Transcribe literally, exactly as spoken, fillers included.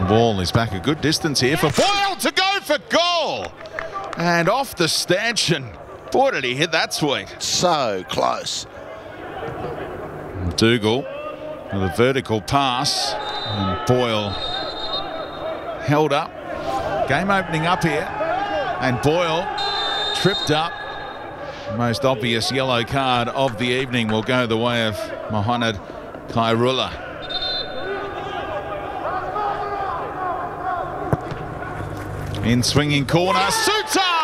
ball is back a good distance here for Boyle to go for goal. And off the stanchion. Boy, did he hit that sweet. So close. Dougal with a vertical pass. And Boyle held up. Game opening up here. And Boyle tripped up. Most obvious yellow card of the evening will go the way of Mohamed Khairullah. In swinging corner, Suter!